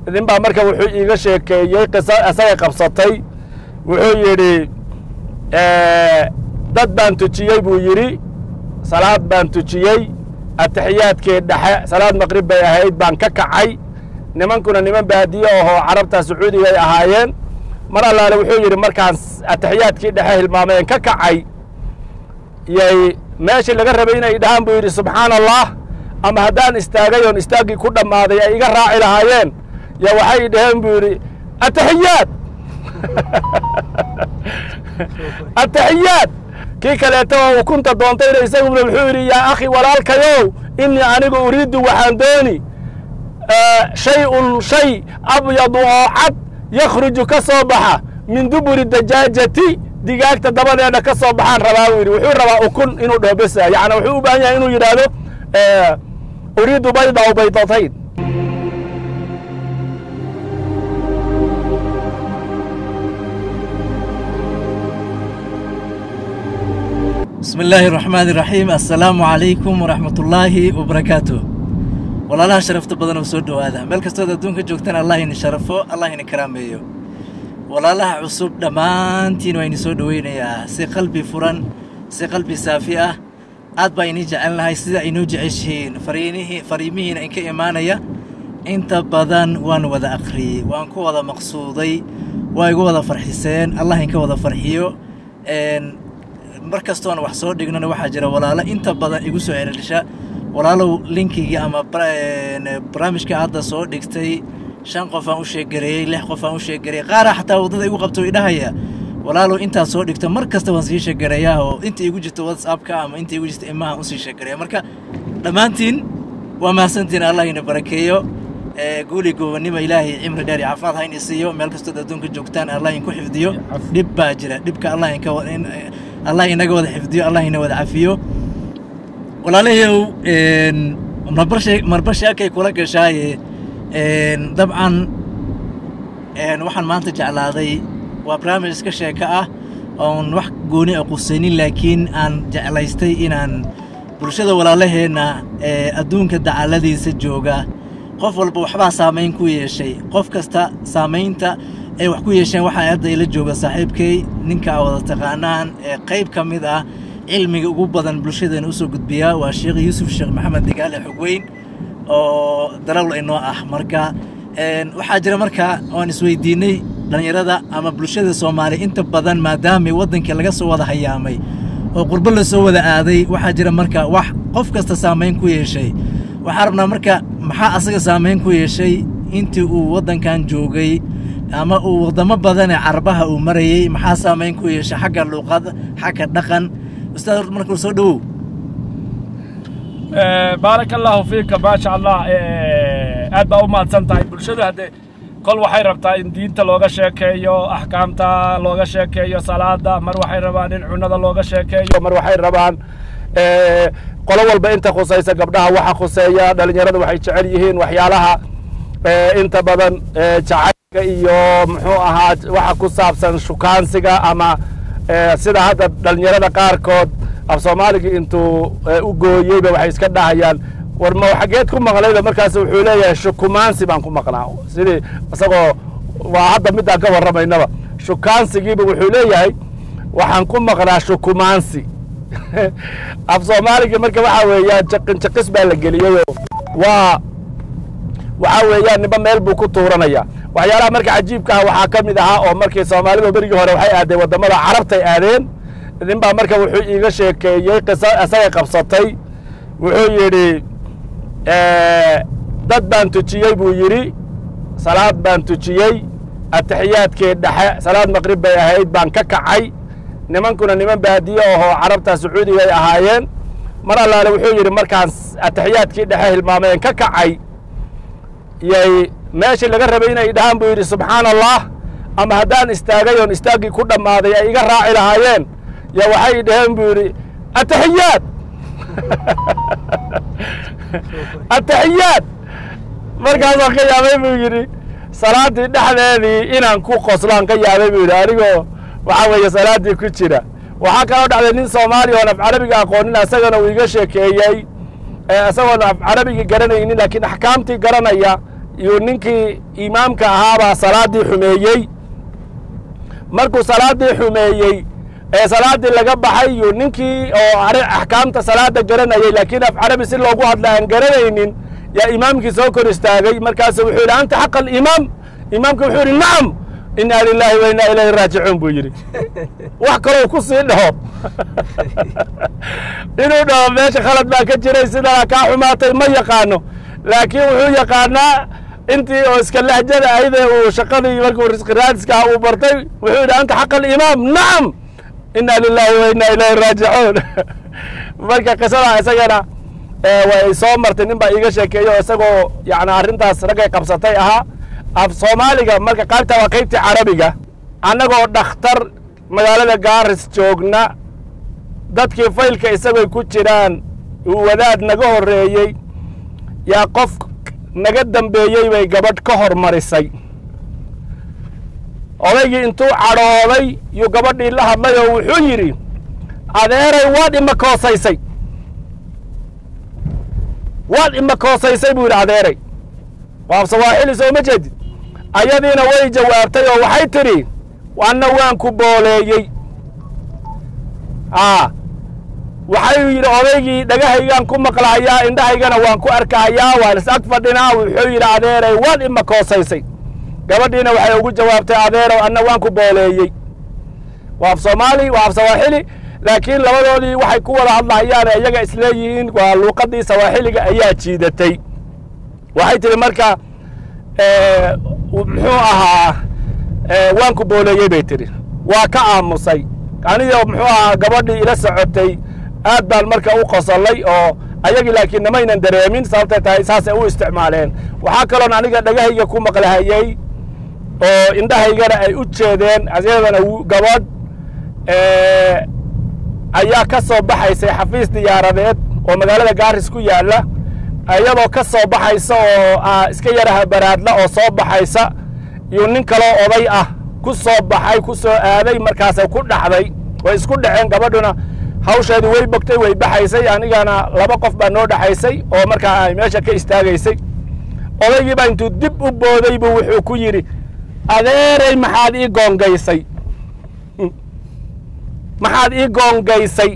idin baa marka wuxuu iiga sheekeeyey qiso asaga qabsatay wuxuu yidhi dad baan tujiyey buu yidhi salaad baan tujiyey ataxiyaadkii dhexe salaad maqrib bay ahayd baan ka kacay nimankuna niman baadiye ahoo carabta sacuudiga ay ahaayeen mar allaale wuxuu yidhi markaan ataxiyaadkii dhexe hilmaameen ka kacay yay meeshii laga rabay inay dhahaan buu yidhi subxaana allah ama haddaan istaagay oon istaaggii ku dhammaaday ay iga raaci lahaayeen ya waxay dhaheen buu yidhi ataxiyaad ataxiyaad kii kaleeto oo ukunta doontayna isaguna wuxuu yidhi yaa akhi walaalkayow innii anigu uriiddu waxaan dooni shay-un shay abyadu oo cad yakhruju ka soo baxa min duburi dajaajati digaagta dabadeedha ka soo baxaan rabaa buu yidhi wuxuu rabaa ukun inuu dhaho besa yacni wuxuu u baahan yahay inuu yidhaahdo uriiddu bayda aw baydatayn بسم الله الرحمن الرحيم السلام عليكم ورحمة الله وبركاته والله لا شرفت بدن وسود هذا ملك استاذ دونك جوكتنا الله ينشرفه الله ينكرمه والله لا عصب دمانتين وين سود وين يا سي قلبي فرن سي قلبي سافئة عاد بايني جعلنا هاي سيدا إنو جعشين فريمين إنك إيمانيا انت بدن وان وذا أخري وان كو وذا مقصودي وايقو وذا فرحسين الله ينك وذا فرحيو markastoon wax soo dhignana waxa jira walaalo inta badan igu soo ceelisha walaalo linkiga ama barnaamijka hadda soo dhigtay 5 qof aan u sheegareeyay 6 qof aan u sheegareeyay qaar xataa wadada igu qabto idahaya walaalo inta soo dhigta markasta waan sii sheegareeyaa oo inta igu jirto WhatsApp-ka ama inta igu jirto imaha u sii sheegareeyaa marka dhamaantiin waa maasantiin Allah ina barakeeyo guuli goobnimo ilaahay cimri dheer caafimaad ha inisiyo meel kasta adduunka joogtaan Allah in ku xifdiyo dib baa jira dibka Allah in ka الله ينقود حفظيه الله ينود عافيه ولا له مربشة كي كلك شاي طبعا وحن ما انتج على ذي وبرامج كشيء كأ أو نوح جوني أقصيني لكن أن جعليستي إن برشة ولا له هنا أدون كده على ذي سجوجا قف والبوحبة سامين كوي شيء قف كستا سامين تا وحكو يشان waxaa aad ila jooga saaxiibkay ninka wada taqaanaan qayb kamid ah cilmiga ugu badan bulshadana u soo gudbiya waa Sheekh Yuusuf Sheekh Maxamed Digaale Xogweyn oo dalawl inoo ah marka waxa jira marka oo isweydiinay dhalinyarada ama bulshada Soomaaliyeed inta badan maadaama wadanka laga soo wada hayaamay oo qurbo la soo wada aaday waxa jira marka wax qof kasta saameyn ku yeeshay waxa rabnaa marka maxaa asaga saameyn ku yeeshay intii uu wadankan joogay ama uu wadamo badan carbaha uu marayay maxaa saameyn ku yeeshay xagga luqada xagga dhaqan ustaad markuu soo dhaw barakallahu fiika ma sha Allah aad baa u maadsantahay bulshada hadee kol waxay rabtaa in diinta looga sheekeeyo ahkaamta looga sheekeeyo salaada mar waxay rabaan in cunada looga sheekeeyo mar waxay rabaan qolo walba inta khusaysa gabdhaha waxa khuseeya dhalinyarada waxay jecel yihiin waxyaalaha inta badan jacayl iyo muxuu ahaa waxa ku saabsan shukaansiga ama sida hadda dhalinyarada qaarkood af Soomaaliga intuu u gooyay waxay iska dhahayaan war ma xageed ku maqlayda markaas wuxuu leeyahay shukumaansi baan ku maqlaa sidii asagoo waa hadda mid aan ka warramaynaba shukaansigiiba wuxuu leeyahay waxaan ku maqlaa shukumaansi af Soomaaliga marka waxa weeyaan jaqis baa la geliyay waa waxa weeyaan niba meel buu ku tuuranaya waxyaalaha marka cajiibka ah waxa kamid aha oo markii Soomaalidu berigi hore waxay aadeen wadamada carabta ay aadeen idin baa marka wuxuu iiga sheekeeyay qiso asaga qabsatay wuxuu yidhi dad baan tujiyey buu yidhi salaad baan tujiyey ataxiyaadkii dhexe salaad maqrib bay ahayd baan ka kacay nimankuna niman baadiye ahoo carabta sacuudiga ay ahaayeen mar allaale wuxuu yidhi markaan ataxiyaadkii dhexe hilmaameen ka kacay yay meeshii laga rabay inay dhahaan buu yidhi subxaana allah ama haddaan istaagay oon istaaggii ku dhammaaday ay iga raaci lahaayeen ya waxay dhaheen buu yidhi ataxiyaad ataxiyaad markaasoo ka yaabay buu yidhi salaaddii dhexdeedii inaan ku qoslaan ka yaabay buu yidhi anigoo waxaa weeye salaaddii ku jira waxaa kaloo dhacday nin Soomaali oo af Carabiga aqoonin asagana uu iga sheekeeyay asagoon af Carabiga garanaynin laakiin ahkaamtii garanaya yuu ninkii imaamka ahaabaa salaaddii xumeeyey markuu salaaddii xumeeyey ee salaaddii laga baxay yuu ninkii oo axkaamta salaadda garanayay laakiin af carabi si loogu hadla aan garanaynin yaa imaamkii soo kor istaagay markaasu wuxuu yidhi anta xaqa alimaam imaamka wuxuu yidhi nacam inaa lilaahi wa inaa ilayhi raajicuun buu yidhi wax kalou ku sii dhaho inuu dhaho meesha khalad baa ka jiray sidaa kaa xumaatay ma yaqaano laakiin wuxuu yaqaanaa intii oo iska lahjada ayadee uu shaqadii markuu risqi raadiska uu bartay wuxuu yidhi anta xaqa alimaam nacam inaa lilaahi wa inaa ilayhi raajicuun marka qisada isagana way soo martay nin baa iiga sheekeeyo oo isagoo yacni arrintaas raggay qabsatay ahaa af soomaaliga marka qaybta waa qaybtii carabiga annagoo dhakhtar magaalada gaaris joogna dadkii faylka isagooy ku jiraan uu wadaad naga horreeyey yaa qof naga dambeeyey bay gabadh ka hormarisay odaygii intuu cadhooday yuu gabadhii la hadlay oo wuxuu yidhi adeeray waad imakoosaysay waad imakoosaysay buu yidhi adeeray waa sawaaxili soo ma jeedid ayadiina way jawaabtay oo waxay tidhi anna waan ku booleeyey waxay yidhi odaygii dhagahaygaan ku maqlahayaa indhahaygana waan ku arkahayaa waan is ag fadhinaa wuxuu yidhi adeeray waad imakoosaysay gabadhiina waxay ugu jawaabtay adeerow anna waan ku booleeyey waa af soomaali waa af sawaaxili laakiin labadoodii waxay ku wada hadlahayaane iyaga isleeyihiin waa luuqaddii sawaaxiliga ayaa jiidatay waxay tidhi marka muxuu ahaa waan ku booleeyey bay tidhi waa ka aamusay anigo muxuu ahaa gabadhii ila socotay aad baan marka u qosolay oo ayagii laakiin namaynan dareemin sababtay tahay saasay u isticmaaleen waxaa kaloon aniga dhagahayga ku maqlahayey oo indhahaygana ay u jeedeen ayadana gabadh ayaa ka soo baxaysay xafiis diyaaradeed oo magaalada gaaris ku yaalla iyadoo ka soo baxaysa oo iska yaraha baraadla oo soo baxaysa iyo nin kaloo oday ah ku soo baxay ku soo aaday markaasay ku dhacday way isku dhaceen gabadhuna hawsheedii way bogtay way baxaysay anigana laba qof baa noo dhaxaysay oo markaa ay meesha ka istaagaysay odaygii baa intuu dib u booday buu wuxuu ku yidhi adeeray maxaad ii goongaysay maxaad ii goongaysay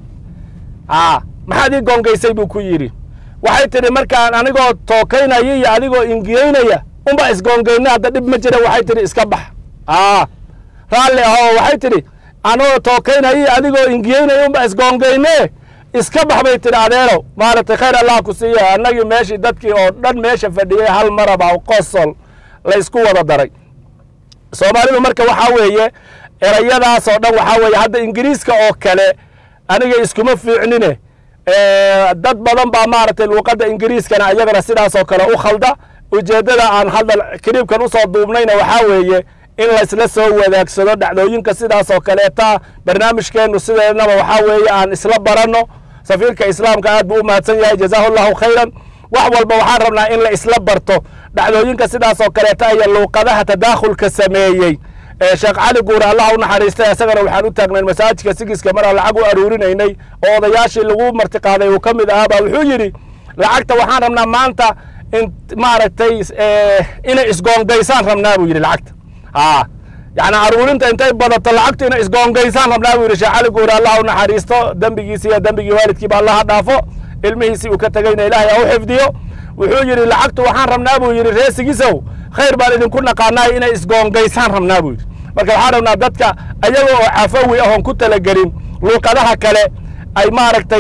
maxaad ii goongaysay buu ku yidhi waxay tidhi markaan anigoo tookaynaya iyo adigoo ingiyeynaya unbaa isgoongayna hadda dhib ma jira waxay tidhi iska bax raalli ahoo waxay tidhi anoo tookaynaya iyo adigoo ingiyeynaya unbaa isgoongayne iska bax bay tidhi adeerow maaragtay khayr allah ku siiya annagii meeshii dadkii oo dhan meesha fadhiyey hal maraba qosol la isku wada daray soomaalidu marka waxaa weeye erayadaas oo dhan waxaa weeye hadda ingiriiska oo kale aniga iskuma fiicnine dad badan baa maaragtay luuqadda ingiriiskana iyadana sidaas oo kale u khalda ujeeddada aan hadda kariibkan u soo duubnayna waxaa weeye in laysla soo wadaagsado dhacdooyinka sidaas oo kaleeta barnaamijkeennu sideednaba waxaa weeye aan isla baranno safiirka islaamka aad buu u mahadsan yahay jazaahu llahu khayran wax walba waxaan rabnaa in la isla barto dhacdooyinka sidaas oo kaleeta iyo luuqadaha tadaakhulka sameeyey sheekh cali guure allah u naxariistay isagana waxaan u taagnayn masaajidka sigiska mar aan lacag u aruurinaynay oo odayaashii lagu martiqaaday uu ka mid ahaabaa wuxuu yidhi lacagta waxaan rabnaa maanta in maaragtay inay isgoongaysaan rabnaa buu yidhi lacagta yacni aruurinta intay badato lacagtu inay isgoongaysaan rabnaa buu yidhi sheekh cali guure allah u naxariisto dembigiisi iyo dembigii waalidkiiba allaha dhaafo ilmihiisii uu ka tegayna ilaahay ha u xifdiyo wuxuu yidhi lacagtu waxaan rabnaa buu yidhi reesigiisow khayr baan idinku naqaanaay inay isgoongaysaan rabnaa buu yidhi marka waxaan rabnaa dadka ayaga oo cafawi ahoon ku talagelin luuqadaha kale ay maaragtay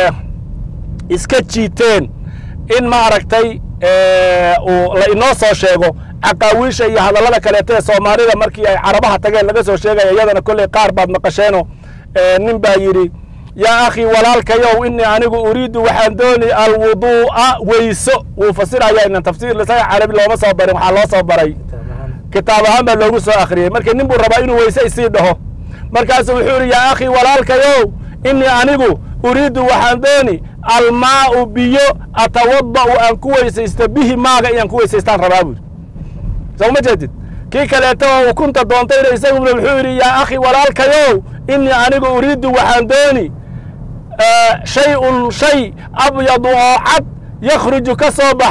iska jiiteen in maaragtay la inoo soo sheego caqaawiisha iyo hadallada kaleeta ee soomaalida markii ay carabaha tageen laga soo sheegaya iyadana kolley qaar baad maqasheeno nin baa yidhi yaa akhi walaalkayow inii anigu uriidu waxaan dooni alwuduu'a weyso wuu fasiraya inan tafsiir lisaga carabi looma soo barin waxaa loo soo baray kitaab ahaan baa loogu soo akhriyey marka nin buu rabaa inuu weyse isii dhaho markaasu wuxuu yidhi yaa akhi walaalkayow inii anigu uriidu waxaan dooni almaa'u biyo atawada'u aan ku weysaysto bihi maaga inaan ku weysaystaan rabaa buuri soo ma jeedid kii kaleeto oo ukunta doontayna isaguna wuxuu yidhi yaa akhi walaalkayow inii anigu uriidu waxaan dooni shay-un shay abyadu oo cad yakhruju ka soo baxa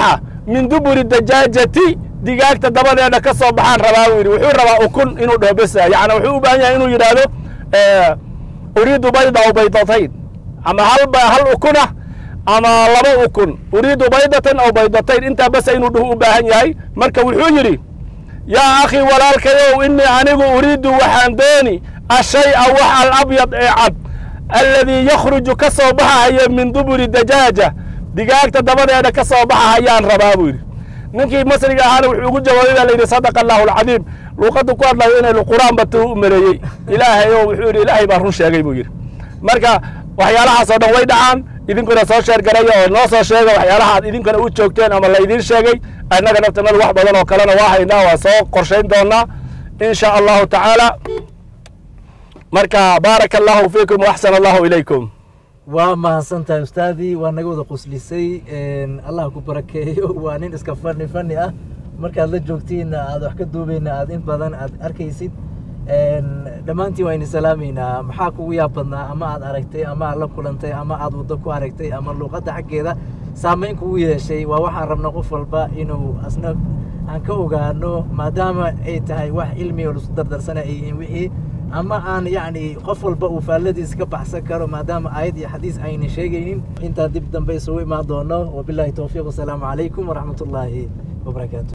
min duburi dajaajati digaagta dabadeeda ka soo baxaan rabaa buu yidhi wuxuu rabaa ukun inuu dhaho besa yacni wuxuu u baahan yahay inuu yidhaahdo uriidu bayda aw baydatayn ama hal ukuna ama laba ukun uriidu baydatan aw baydatayn intaa basa inuu dhaho u baahan yahay marka wuxuu yidhi yaa akhi walaalkayow inii anigu uriidu waxaan dooni ashay'a wax alabyad ee cad alladii yakhruju ka soo baxahaya min duburi dajaaja digaagta dabadeeda ka soo baxahayaan rabaa buu yidhi ninkii masriga ahaana wuxuu ugu jawaabay baa layidhi sadaqa allahu alcadiim luuqaddu ku hadlayo inay qur'aan batu u mareeyey ilaahay oo wuxuu yidhi ilaahay baa run sheegay buu yidhi marka waxyaalahaas oo dhan way dhacaan idinkuna soo sheer garaya oo noo soo sheega waxyaalaha aad idinkuna u joogteen ama laydiin sheegay annaga naftanadu wax badan oo kalena waa haynaa waa soo qorshayn doonaa in sha allahu tacaala marka baaraka allahu fiikum waaxsana allahu ilaykum waa mahadsantahay ustaadii waa naga wada quslisay allah ku barakeeyo waa nin iska fani ah markaad la joogtiin aad wax ka duubayna aad in badan aad arkaysid dhammaantiin waa idin salaamaynaa maxaa kugu yaab badnaa ama aad aragtay ama aad la kulantay ama aad waddo ku aragtay ama luuqadda xaggeeda saamayn kugu yeeshay waa waxaan rabna qof walba inuu asna aan ka ogaano maadaama ay tahay wax cilmi oo lasu dardarsana ay yihiin wixii ama aan yacni qof walba uu faalladiis ka baxsan karo maadaama aayad iyo xadiis ayna sheegaynin intaa dib dambe isugu imaan doono wabilaahi towfiiq wasalaamu calaykum waraxmatullaahi wabarakaatu